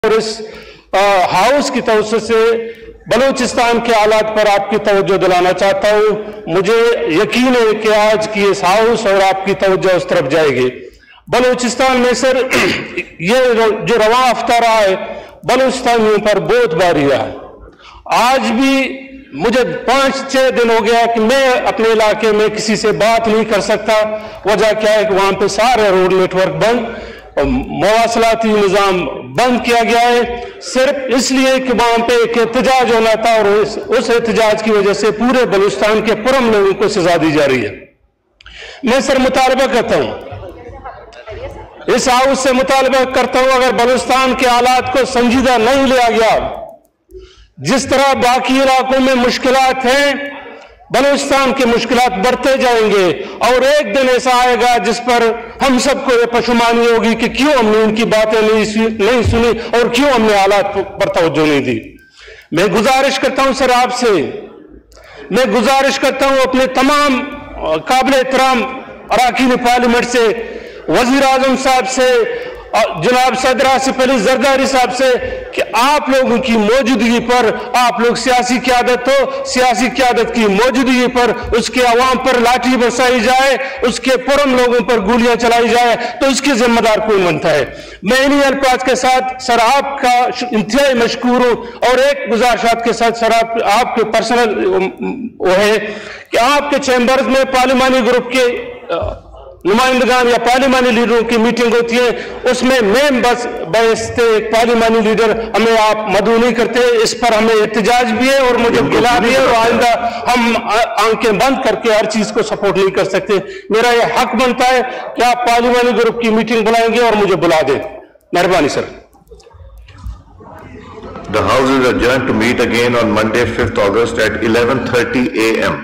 اور اس ہاؤس کی توسط سے بلوچستان کے حالات پر آپ کی توجہ دلانا چاہتا ہوں۔ مجھے یقین ہے کہ آج کی اس ہاؤس اور آپ کی توجہ اس طرف جائے گی۔ بلوچستان میں سر یہ جو رواں ہفتہ رہا ہے بلوچستانیوں پر بہت بھاری رہا ہے۔ آج بھی مجھے 5-6 دن ہو گیا کہ میں اپنے علاقے میں کسی سے بات نہیں کر سکتا۔ وجہ کیا ہے کہ وہاں پہ سارے روڈ نیٹ ورک بند، مواصلاتی نظام بند کیا گیا ہے، صرف اس لیے کہ وہاں پہ ایک احتجاج ہونا تھا اور اس احتجاج کی وجہ سے پورے بلوچستان کے پرم لوگوں کو سزا دی جا رہی ہے۔ میں سر مطالبہ کرتا ہوں، اس ہاؤس سے مطالبہ کرتا ہوں، اگر بلوچستان کے حالات کو سنجیدہ نہیں لیا گیا، جس طرح باقی علاقوں میں مشکلات ہیں بلوچستان کی مشکلات بڑھتے جائیں گے، اور ایک دن ایسا آئے گا جس پر ہم سب کو یہ پشیمانی ہوگی کہ کیوں ہم نے ان کی باتیں نہیں سنی اور کیوں ہم نے حالات پر توجہ نہیں دی۔ میں گزارش کرتا ہوں سر آپ سے، میں گزارش کرتا ہوں اپنے تمام قابل احترام اراکین پارلیمنٹ سے، وزیر اعظم صاحب سے، جناب صدر آصف علی زرداری صاحب سے، کہ آپ لوگوں کی موجودگی پر آپ لوگ سیاسی قیادت کی موجودگی پر اس کے عوام پر لاٹھی برسائی جائے، اس کے پرم لوگوں پر گولیاں چلائی جائے تو اس کی ذمہ دار کون بنتا ہے؟ میں انہی الفاظ کے ساتھ سر آپ کا انتہائی مشکور ہوں، اور ایک گزارشات کے ساتھ سر آپ کے پرسنل وہ ہے کہ آپ کے چیمبرز میں پارلیمانی گروپ کے نمائندگان یا پارلیمانی لیڈروں کی میٹنگ ہوتی ہے، اس میں بس بیستے پارلیمانی لیڈر ہمیں آپ مدعو نہیں کرتے، اس پر ہمیں احتجاج بھی ہے اور مجھے گلا بھی ہے، اور آئندہ ہم آنکھیں بند کر کے ہر چیز کو سپورٹ نہیں کر سکتے۔ میرا یہ حق بنتا ہے کہ آپ پارلیمانی گروپ کی میٹنگ بلائیں گے اور مجھے بلا دیں۔ مہربانی سر۔ The House is adjourned to meet again on Monday, 5th August at 11:30 a.m.